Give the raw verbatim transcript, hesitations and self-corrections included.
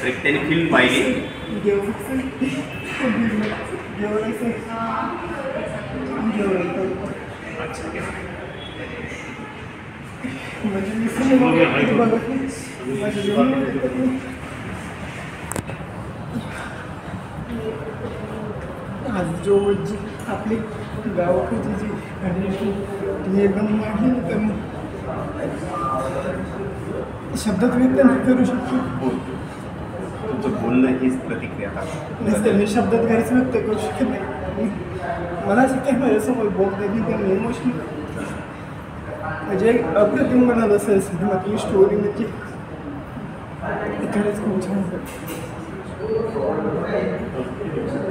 एक त्यांनी फिल्म पाहिली आज जो जी आपली गावाकडची जी गाडी एकदम आहे तर शब्दात व्यक्त नाही करू शकतो. तुमचं बोलणं हीच प्रतिक्रिया नसते मी शब्दात काहीच व्यक्त करू शकत नाही. मला असं काही माझ्यासमोर बोलत नाही पण इमोशनल म्हणजे एक अप्रतिम म्हणाल असं सिनेमा ती स्टोरी म्हणजे खरंच खूप छान.